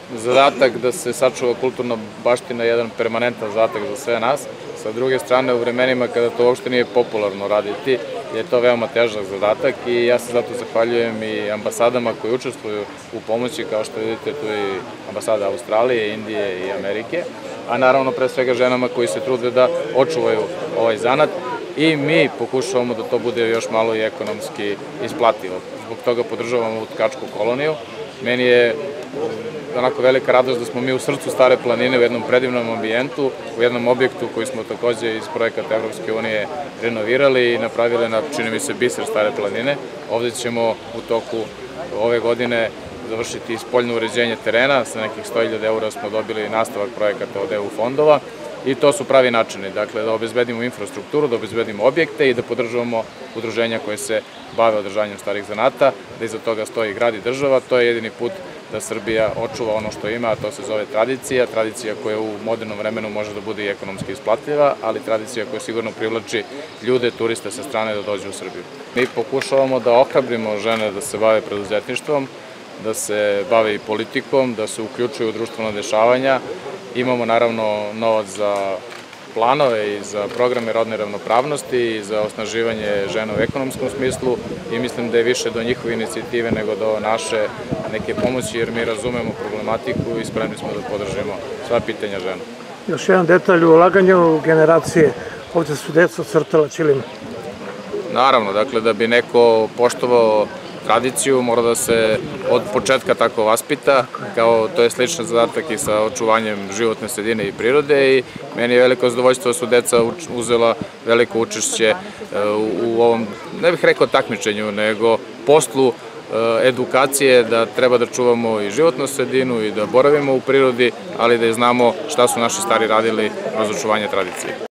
zadatak da se sačuva kulturna baština je jedan permanentan zadatak za sve nas. Sa druge strane, u vremenima kada to uopšte nije popularno raditi, je to veoma težak zadatak i ja se zato zahvaljujem i ambasadama koji učestvuju u pomoći, kao što vidite tu je ambasada Australije, Indije i Amerike, a naravno pre svega ženama koji se trude da očuvaju ovaj zanat i mi pokušavamo da to bude još malo i ekonomski isplativo. Zbog toga podržavamo ovu tkačku koloniju. Meni je onako velika radost da smo mi u srcu Stare planine u jednom predivnom ambijentu, u jednom objektu koji smo takođe iz projekata Evropske unije renovirali i napravili na, čini mi se, biser Stare planine. Ovde ćemo u toku ove godine završiti spoljno uređenje terena, sa nekih 100.000 € smo dobili nastavak projekata od EU fondova i to su pravi načini, dakle da obezbedimo infrastrukturu, da obezbedimo objekte i da podržavamo udruženja koje se bave održanjem starih zanata, da iza toga stoji grad i država. To je jedini put da Srbija očuva ono što ima, a to se zove tradicija, tradicija koja u modernom vremenu može da bude i ekonomski isplatljiva, ali tradicija koja sigurno privlači ljude, turiste sa strane da dođu u Srbiju. Mi pokušavamo da ohrabrimo žene da se bave preduzetništvom, da se bave i politikom, da se uključuju u društvena dešavanja. Imamo naravno novac za planove i za programe rodne ravnopravnosti i za osnaživanje žena u ekonomskom smislu i mislim da je više do njihove inicijative nego do naše neke pomoći, jer mi razumemo problematiku i spremni smo da podržimo sva pitanja žena. Još jedan detalj u ulaganju generacije, ovde su deca crtala ćilim. Naravno, dakle da bi neko poštovao tradiciju mora da se od početka tako vaspita, kao to je sličan zadatak i sa očuvanjem životne sredine i prirode i meni je veliko zadovoljstvo da su deca uzela veliko učešće u ovom, ne bih rekao takmičenju, nego poslu edukacije da treba da čuvamo i životnu sredinu i da boravimo u prirodi, ali da znamo šta su naši stari radili kroz očuvanje tradicije.